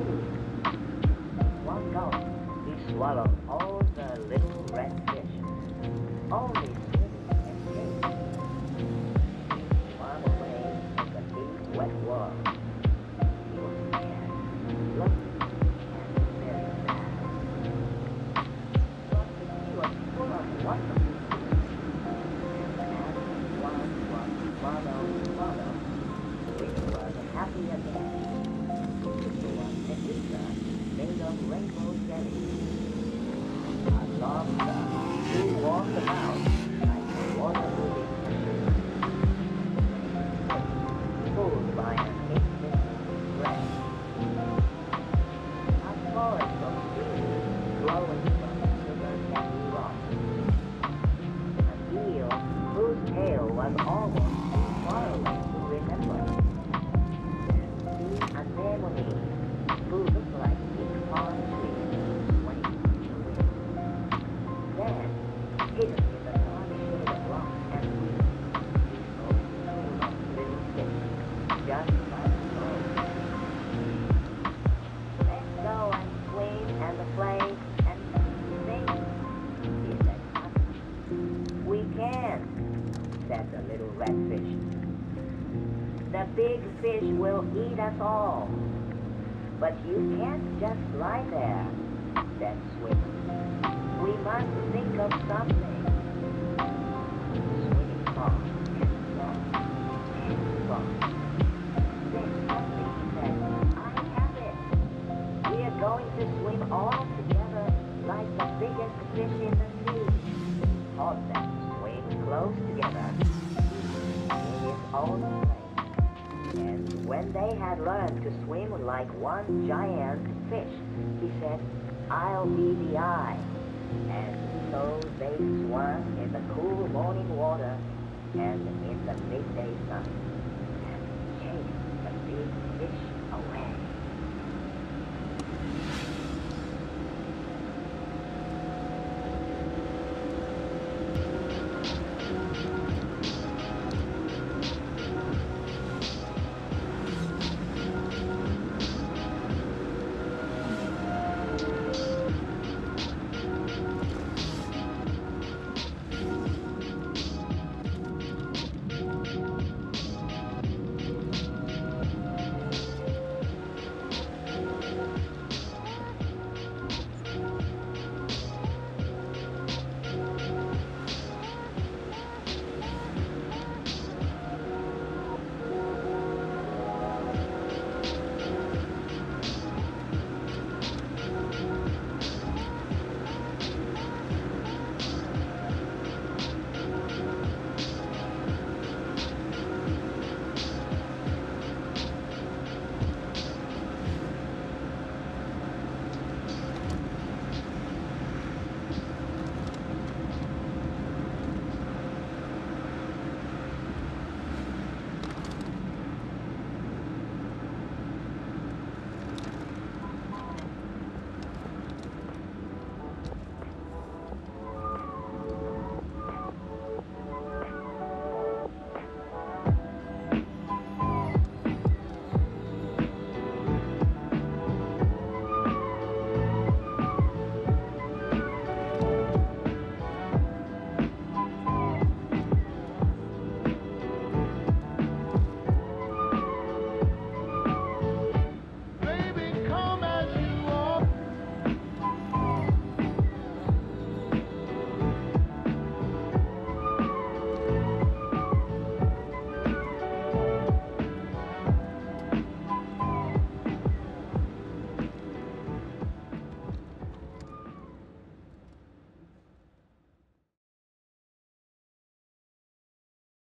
One gulp, he swallowed all the little red fish, only swimming and chasing. He swam away in the deep wet world. He was scared, lonely, and very sad. But the sea was full of wonderful things. And as one swallowed, we were happy again. It was a pizza made of rainbow jelly. A lobster who walked about like a water-moving machine. Pulled by an ancient thread. A forest of seaweed growing from sugar candy rocks. An eel whose tail was almost too far away to remember. And sea anemone who looked like big palm trees swaying in the wind. Then, hidden in the dark shade of rocks and weeds, we saw two of little fish, just like gold. Let's go and swim and play and sing, he said. We can, said the little red fish. The big fish will eat us all. But you can't just lie there, said Swimmer. We must think of something. Swimming on and on and on. Then suddenly he said, I have it. We are going to swim all together like the biggest fish in the sea. Taught them to swim close together in his own plane. And when they had learned to swim like one giant fish, he said, I'll be the eye. And so they swam in the cool morning water and in the midday sun and chased the big fish away.